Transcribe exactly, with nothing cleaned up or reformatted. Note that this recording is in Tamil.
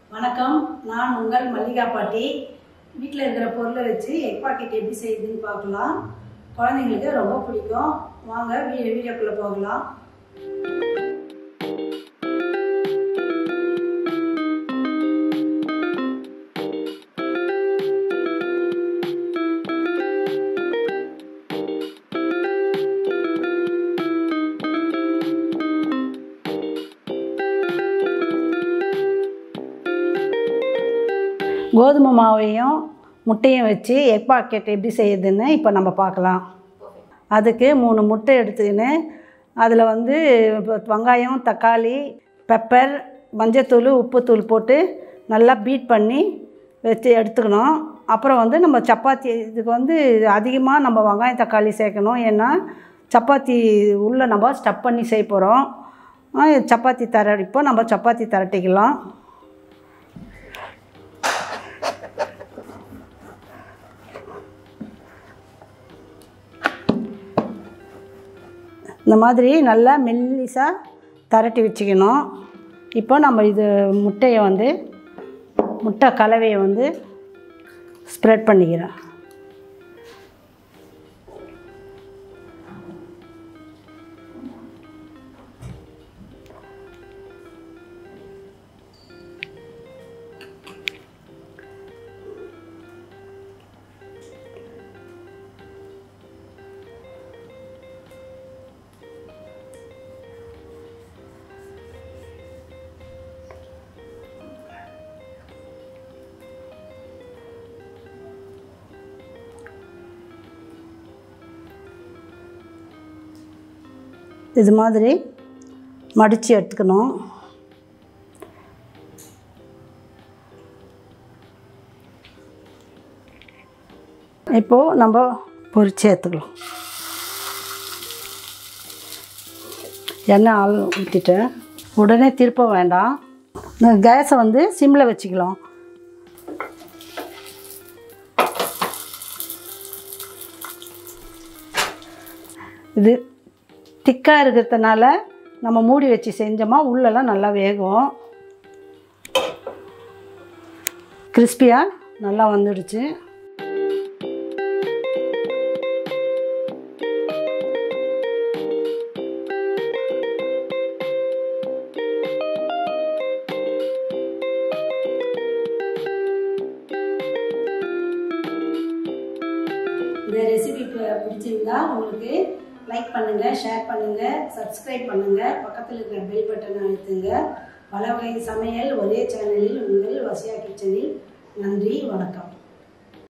வணக்கம், நான் உங்கள் மல்லிகா பாட்டி. வீட்டில் இருக்கிற பொருளை வச்சு எக் பாக்கெட் எப்படி செய்யுதுன்னு பார்க்கலாம். குழந்தைங்களுக்கு ரொம்ப பிடிக்கும். வாங்க வீ வீடியோக்குள்ளே போகலாம். கோதுமை மாவையும் முட்டையும் வச்சு எக் பாக்கெட் எப்படி செய்யுதுன்னு இப்போ நம்ம பார்க்கலாம். அதுக்கு மூணு முட்டை எடுத்துக்கின்னு அதில் வந்து வெங்காயம், தக்காளி, பெப்பர், மஞ்சத்தூள், உப்புத்தூள் போட்டு நல்லா பீட் பண்ணி வச்சு எடுத்துக்கணும். அப்புறம் வந்து நம்ம சப்பாத்தி இதுக்கு வந்து அதிகமாக நம்ம வெங்காயம் தக்காளி சேர்க்கணும். ஏன்னா சப்பாத்தி உள்ளே நம்ம ஸ்டஃப் பண்ணி செய்ய போகிறோம். சப்பாத்தி தர இப்போ நம்ம சப்பாத்தி தரட்டிக்கலாம். இந்த மாதிரி நல்லா மெல்லிசாக தரட்டி வச்சுக்கணும். இப்போ நம்ம இது முட்டையை வந்து முட்டை கலவையை வந்து ஸ்ப்ரெட் பண்ணிக்கிறோம். இது மாதிரி மடித்து எடுத்துக்கணும். இப்போது நம்ம பொரிச்சு எடுத்துக்கலாம். எண்ணெய் ஆள் ஊற்றிட்டேன். உடனே திருப்ப வேண்டாம். இந்த கேஸை வந்து சிம்மில் வச்சுக்கலாம். இது திக்காக இருக்கிறதுனால நம்ம மூடி வச்சு செஞ்சோமா உள்ளெல்லாம் நல்லா வேகும். கிறிஸ்பியாக நல்லா வந்துடுச்சு. இந்த ரெசிபி பிடிச்சிருந்தா உங்களுக்கு லைக் பண்ணுங்கள், ஷேர் பண்ணுங்கள், சப்ஸ்கிரைப் பண்ணுங்கள், பக்கத்தில் இருக்கிற பெல் பட்டனை அழுத்துங்க. பல வகை சமையல் ஒரே சேனலில் உங்கள் வசியா கிச்சனில். நன்றி, வணக்கம்.